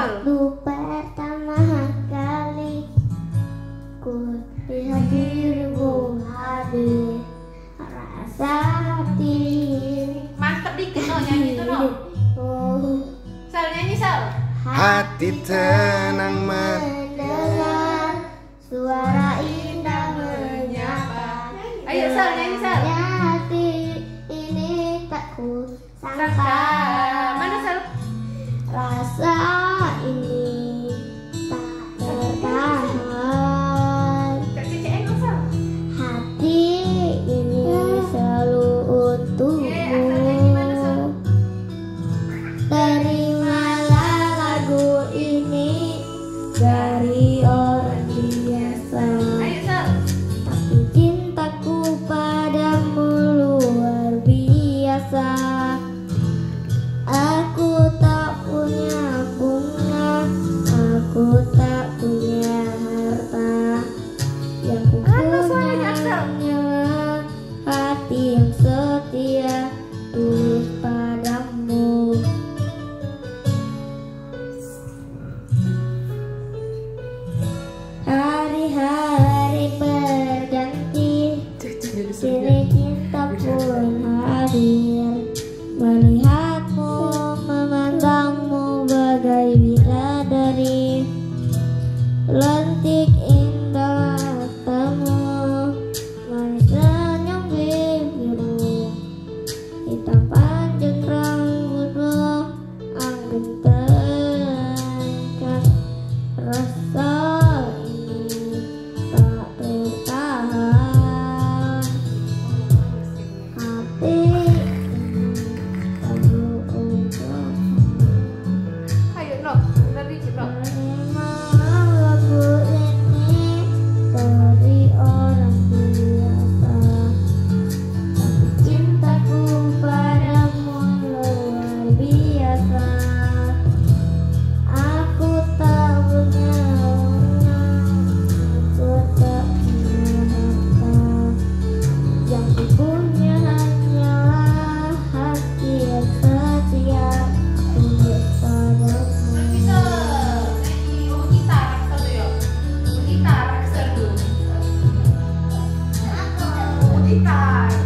Waktu pertama kali ku lihat dirimu hadir, rasa hati mantep dikit no nyanyi tuh no. Sal nyanyi Sal. Hati tenang mendengar suara indah menyapa. Ayo Sal nyanyi Sal. Hati ini tak ku Sangka. sangka. Mana Sal? Rasa ini tak tertahan. Kak Cece enggak Sal. Hati ini selalu untukmu. Terimalah lagu ini dari orang biasa. Ayo Sal. Tapi cintaku padamu luar biasa. Aku tak punya bunga, aku tak punya harta. Yang ku punya hanyalah hati yang setia, tulus padamu. Hari-hari berganti, kini kita pun hadir, melihatmu, memandangmu bagai bidadari. Lentik indah matamu, manis senyum bibirmu, hitam panjang rambutmu, anggun terangkat. Rasa ini tak tertahan. Hati ini selalu untukmu. Ayo no, bener dikit no. Terimalah lagu ini dari orang biasa. Tapi cintaku padamu luar biasa. Aku tak punya bunga, aku tak punya harta. Yang ku punya hanyalah hati yang setia, tulus padamu. Bisa nyanyi gitar raksa tuh yo. Gitar raksa tuh. Gitar.